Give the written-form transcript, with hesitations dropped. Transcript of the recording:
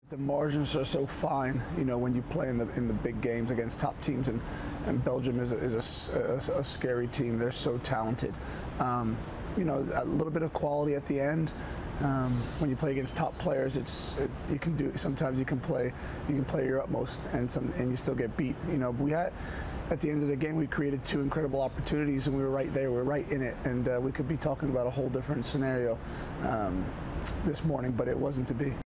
The margins are so fine, when you play in the big games against top teams, and Belgium is a scary team. They're so talented. A little bit of quality at the end. When you play against top players, sometimes you can play your utmost, and you still get beat. At the end of the game, we created two incredible opportunities, and we were right there. We were right in it, and we could be talking about a whole different scenario this morning, but it wasn't to be.